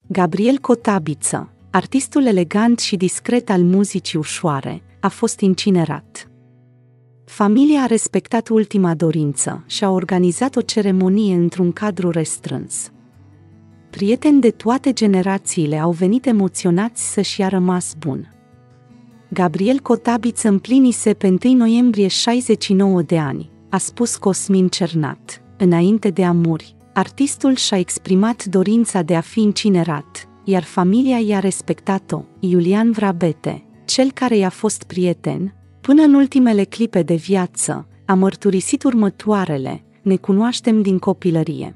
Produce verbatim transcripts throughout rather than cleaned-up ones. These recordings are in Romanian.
Gabriel Cotabiță, artistul elegant și discret al muzicii ușoare, a fost incinerat. Familia a respectat ultima dorință și a organizat o ceremonie într-un cadru restrâns. Prieteni de toate generațiile au venit emoționați să-și ia rămas bun. Gabriel Cotabiță împlinise pe întâi noiembrie șaizeci și nouă de ani, a spus Cosmin Cernat. Înainte de a muri, artistul și-a exprimat dorința de a fi incinerat, iar familia i-a respectat-o. Iulian Vrabete, cel care i-a fost prieten, până în ultimele clipe de viață, a mărturisit următoarele: ne cunoaștem din copilărie.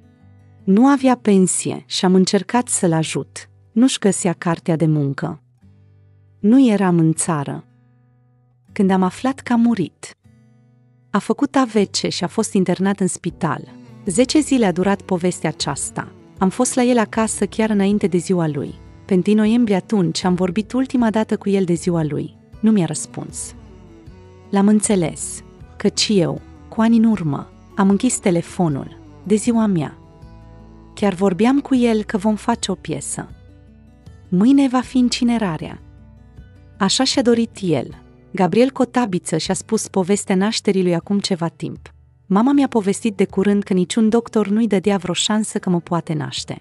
Nu avea pensie și am încercat să-l ajut, nu-și găsea cartea de muncă. Nu eram în țară. Când am aflat că a murit, a făcut A V C și a fost internat în spital. Zece zile a durat povestea aceasta. Am fost la el acasă chiar înainte de ziua lui. Pe întâi noiembrie atunci am vorbit ultima dată cu el de ziua lui. Nu mi-a răspuns. L-am înțeles, căci eu, cu ani în urmă, am închis telefonul, de ziua mea. Chiar vorbeam cu el că vom face o piesă. Mâine va fi incinerarea. Așa și-a dorit el. Gabriel Cotabiță și-a spus povestea nașterii lui acum ceva timp. Mama mi-a povestit de curând că niciun doctor nu-i dădea vreo șansă că mă poate naște.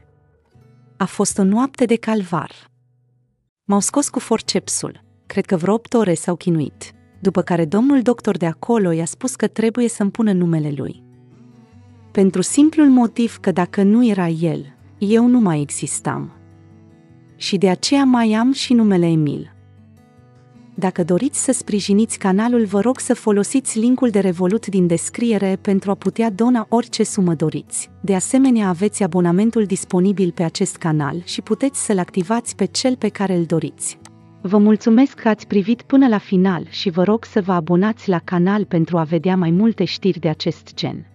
A fost o noapte de calvar. M-au scos cu forcepsul. Cred că vreo opt ore s-au chinuit. După care domnul doctor de acolo i-a spus că trebuie să-mi pună numele lui. Pentru simplul motiv că dacă nu era el, eu nu mai existam. Și de aceea mai am și numele Emil. Dacă doriți să sprijiniți canalul, vă rog să folosiți linkul de Revolut din descriere pentru a putea dona orice sumă doriți. De asemenea, aveți abonamentul disponibil pe acest canal și puteți să-l activați pe cel pe care îl doriți. Vă mulțumesc că ați privit până la final și vă rog să vă abonați la canal pentru a vedea mai multe știri de acest gen.